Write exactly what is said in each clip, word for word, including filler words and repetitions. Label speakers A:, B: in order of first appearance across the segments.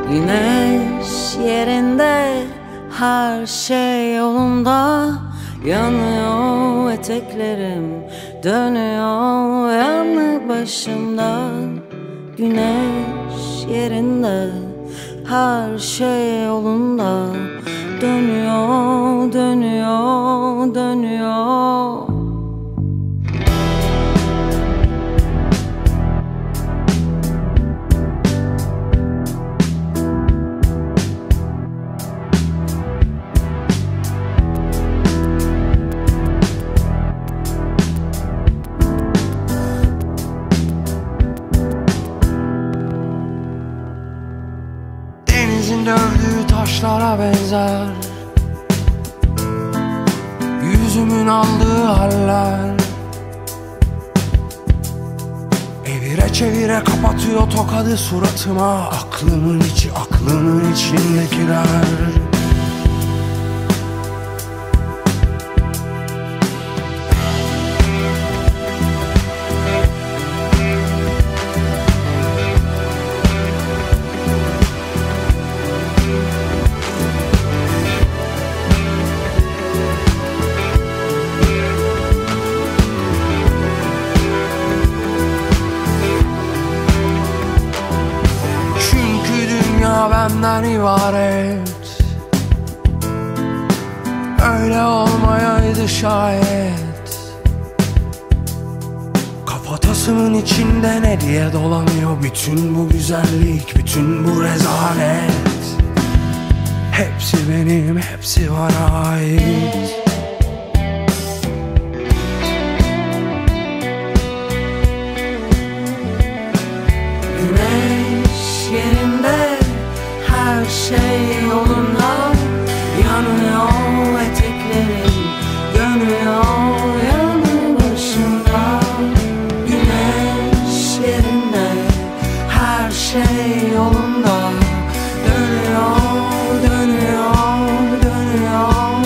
A: Güneş yerinde, her şey yolunda. Yanıyor eteklerim, dönüyor yanı başımda. Güneş yerinde, her şey yolunda. Dönüyor, dönüyor, dönüyor.
B: Denizin dövdüğü taşlara benzer yüzümün aldığı haller. Evire çevire kapatıyor tokadı suratıma. Aklımın içi, aklımın içindekiler. Benden ibaret, öyle olmayaydı şayet. Kafatasımın içinde ne diye dolanıyor bütün bu güzellik, bütün bu rezalet. Hepsi benim, hepsi bana ait.
A: Güneş yerinde, her şey yolunda. Yanıyor eteklerim, dönüyor yanı başımda. Güneş yerinde, her şey yolunda. Dönüyor, dönüyor, dönüyor.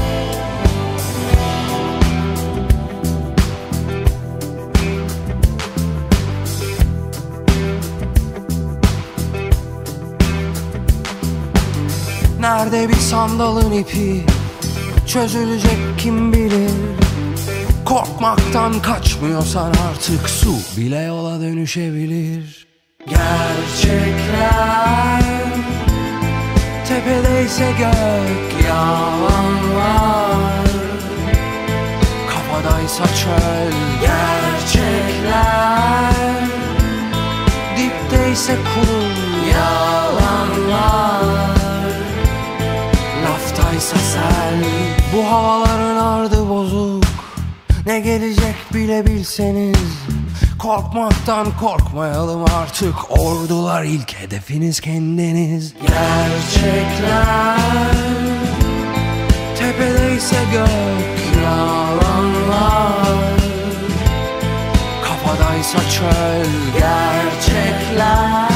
B: Nerede bir sandalın ipi çözülecek kim bilir. Korkmaktan kaçmıyorsan artık su bile yola dönüşebilir.
A: Gerçekler
B: Tepedeyse gök
A: yalanlar,
B: kafadaysa çöl.
A: gerçekler
B: Dipteyse kum
A: yalanlar.
B: laftaysa sel. Bu havaların ardı bozuk, ne gelecek bile bilseniz. Korkmaktan korkmayalım artık, ordular ilk hedefiniz kendiniz.
A: Gerçekler
B: Tepedeyse gök
A: yalanlar,
B: kafadaysa çöl.
A: gerçekler